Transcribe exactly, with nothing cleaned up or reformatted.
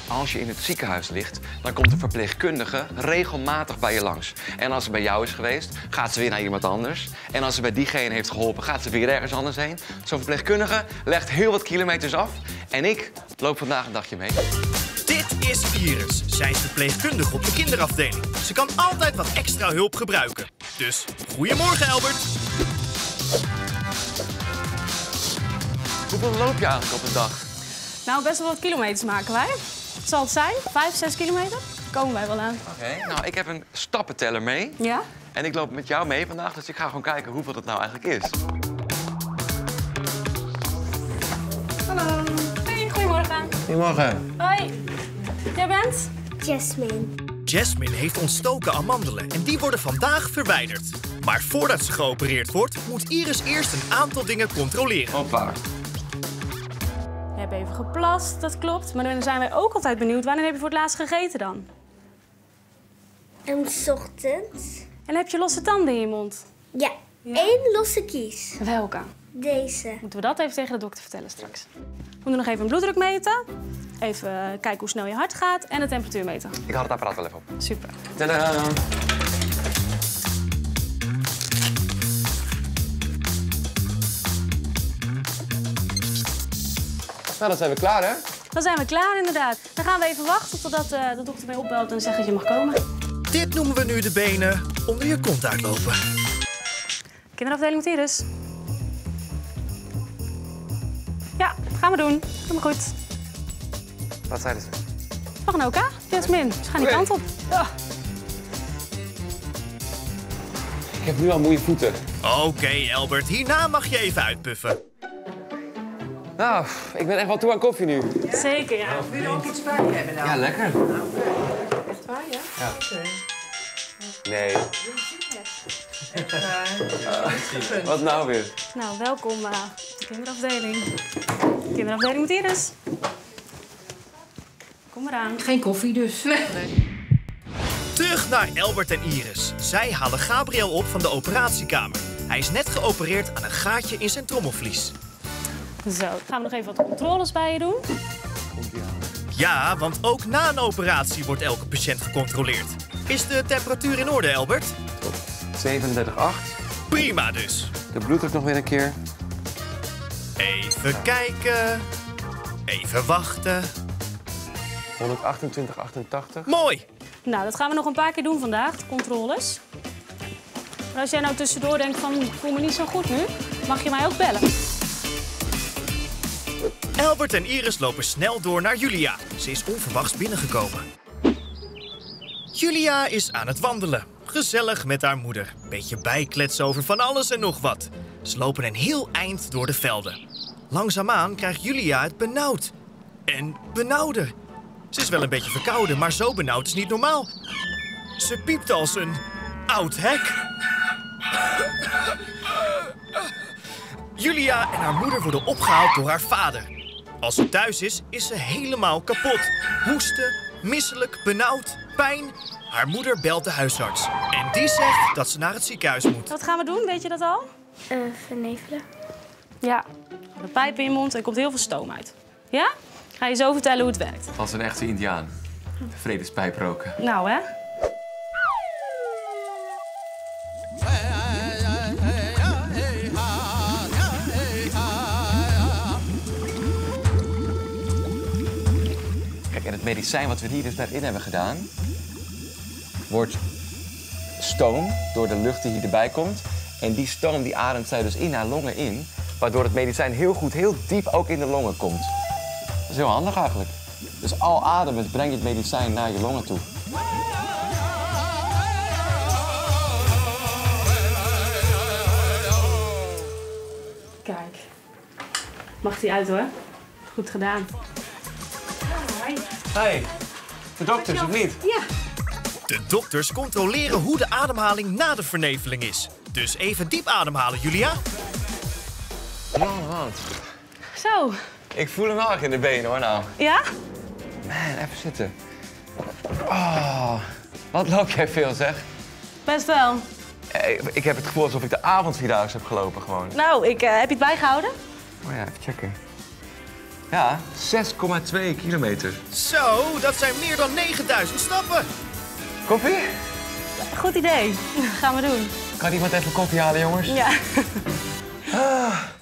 Als je in het ziekenhuis ligt, dan komt een verpleegkundige regelmatig bij je langs. En als ze bij jou is geweest, gaat ze weer naar iemand anders. En als ze bij diegene heeft geholpen, gaat ze weer ergens anders heen. Zo'n verpleegkundige legt heel wat kilometers af. En ik loop vandaag een dagje mee. Dit is Iris. Zij is verpleegkundige op de kinderafdeling. Ze kan altijd wat extra hulp gebruiken. Dus, goedemorgen, Albert. Hoeveel loop je eigenlijk op een dag? Nou, best wel wat kilometers maken wij. Wat zal het zijn? Vijf, zes kilometer? Daar komen wij wel aan. Oké, okay, nou, ik heb een stappenteller mee. Ja? En ik loop met jou mee vandaag, dus ik ga gewoon kijken hoeveel het nou eigenlijk is. Hallo. Hey, goedemorgen. Goedemorgen. Hoi. Jij bent? Jasmine. Jasmine heeft ontstoken amandelen en die worden vandaag verwijderd. Maar voordat ze geopereerd wordt, moet Iris eerst een aantal dingen controleren. Hoppa. Je hebt even geplast, dat klopt. Maar dan zijn wij ook altijd benieuwd, wanneer heb je voor het laatst gegeten dan? En 's ochtends? En heb je losse tanden in je mond? Ja, Ja? één losse kies. Welke? Deze. Moeten we dat even tegen de dokter vertellen straks. We moeten nog even een bloeddruk meten. Even kijken hoe snel je hart gaat en de temperatuur meten. Ik haal het apparaat wel even op. Super. Tadaa! Nou, dan zijn we klaar, hè? Dan zijn we klaar, inderdaad. Dan gaan we even wachten totdat uh, de dokter mee opbelt en zegt dat je mag komen. Dit noemen we nu de benen onder je kont uitlopen. Kinderafdeling met Iris. Ja, gaan we doen. Helemaal goed. Wat zeiden ze? Mag een ook, hè? Jasmine, ze gaan die Oké. kant op. Ja. Ik heb nu al moeie voeten. Oké, okay, Albert, hierna mag je even uitpuffen. Nou, ik ben echt wel toe aan koffie nu. Zeker, ja. Wil je er ook iets bij hebben dan? Ja, lekker. Echt waar, ja? Ja. Oké. Nee. Okay. Wat nou weer? Nou, welkom uh, op de kinderafdeling. Kinderafdeling met Iris. Kom eraan. Geen koffie dus. Nee. Terug naar Albert en Iris. Zij halen Gabriel op van de operatiekamer. Hij is net geopereerd aan een gaatje in zijn trommelvlies. Zo, dan gaan we nog even wat controles bij je doen. Ja, want ook na een operatie wordt elke patiënt gecontroleerd. Is de temperatuur in orde, Albert? zevenendertig komma acht. Prima dus. De bloeddruk nog weer een keer. Even kijken. Even wachten. honderdachtentwintig komma achtentachtig. Mooi! Nou, dat gaan we nog een paar keer doen vandaag, de controles. Maar als jij nou tussendoor denkt van, ik voel me niet zo goed nu, mag je mij ook bellen. Albert en Iris lopen snel door naar Julia. Ze is onverwachts binnengekomen. Julia is aan het wandelen. Gezellig met haar moeder. Beetje bijkletsen over van alles en nog wat. Ze lopen een heel eind door de velden. Langzaamaan krijgt Julia het benauwd. En benauwder. Ze is wel een beetje verkouden, maar zo benauwd is niet normaal. Ze piept als een oud hek. Julia en haar moeder worden opgehaald door haar vader. Als ze thuis is, is ze helemaal kapot. Hoesten, misselijk, benauwd, pijn. Haar moeder belt de huisarts. En die zegt dat ze naar het ziekenhuis moet. Wat gaan we doen, weet je dat al? Uh, vernevelen. Ja, de pijp in je mond en er komt heel veel stoom uit. Ja? Ga je zo vertellen hoe het werkt. Als een echte Indiaan. Vredespijp roken. Nou, hè? Kijk, en het medicijn wat we hier dus net in hebben gedaan, wordt stoom door de lucht die hier erbij komt. En die stoom die ademt zij dus in haar longen in, waardoor het medicijn heel goed, heel diep ook in de longen komt. Dat is heel handig eigenlijk. Dus al ademend breng je het medicijn naar je longen toe. Kijk. Mag die uit, hoor. Goed gedaan. Hey, de dokters, of niet? Ja. De dokters controleren hoe de ademhaling na de verneveling is. Dus even diep ademhalen, Julia. Man, man. Zo. Ik voel hem wel echt in de benen, hoor, nou. Ja? Man, even zitten. Oh, wat loop jij veel, zeg. Best wel. Eh, Ik heb het gevoel alsof ik de avondvierdaagse heb gelopen, gewoon. Nou, ik, uh, heb je het bijgehouden? Oh ja, even checken. Ja, zes komma twee kilometer. Zo, dat zijn meer dan negenduizend stappen. Koffie? Goed idee. Gaan we doen. Kan iemand even koffie halen, jongens? Ja. Ah.